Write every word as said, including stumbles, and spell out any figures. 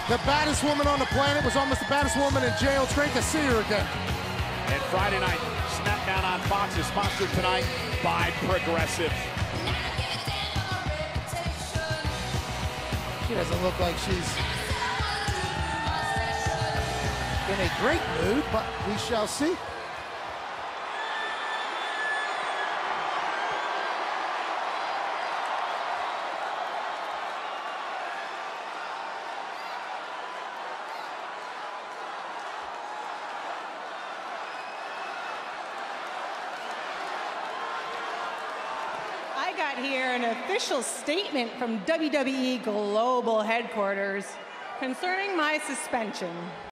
The baddest woman on the planet was almost the baddest woman in jail. It's great to see her again. And Friday night, SmackDown on Fox is sponsored tonight by Progressive. She doesn't look like she's in a great mood, but we shall see. I got here an official statement from W W E Global Headquarters concerning my suspension.